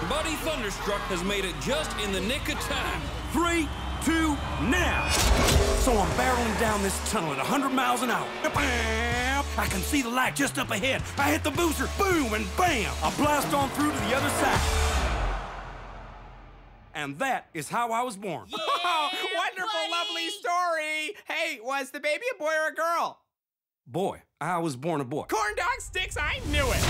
Buddy Thunderstruck has made it just in the nick of time. 3, 2, now! So I'm barreling down this tunnel at 100 miles an hour. I can see the light just up ahead. I hit the booster, boom, and bam! I blast on through to the other side. And that is how I was born. Yeah, wonderful, buddy. Lovely story. Hey, was the baby a boy or a girl? Boy, I was born a boy. Corn dog sticks, I knew it.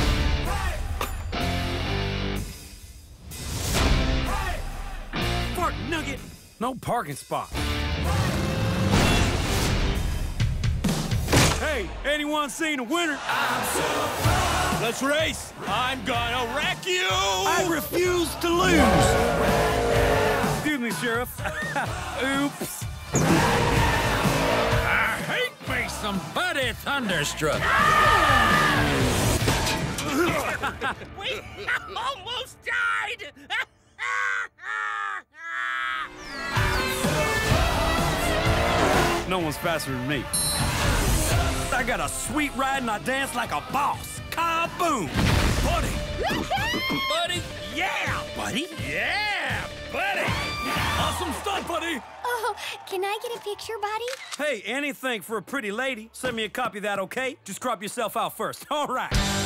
Fart nugget. No parking spot. Hey, anyone seen a winner? I'm so proud. Let's race. I'm gonna wreck you. I refuse to lose. Excuse me, Sheriff. Oops. I hate me some Buddy Thunderstruck. We almost died. No one's faster than me. I got a sweet ride and I dance like a boss. Kaboom! Buddy! Buddy? Yeah! Buddy? Yeah, buddy! Awesome stunt, buddy! Oh, can I get a picture, buddy? Hey, anything for a pretty lady. Send me a copy of that, okay? Just crop yourself out first. All right.